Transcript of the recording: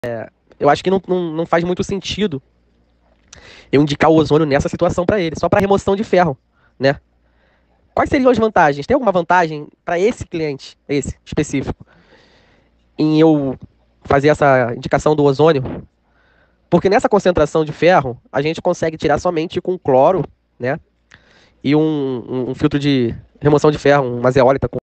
Eu acho que não faz muito sentido eu indicar o ozônio nessa situação para ele, só para remoção de ferro, né? Quais seriam as vantagens? Tem alguma vantagem para esse cliente, esse específico, em eu fazer essa indicação do ozônio? Porque nessa concentração de ferro, a gente consegue tirar somente com cloro, né? E um filtro de remoção de ferro, uma zeólita com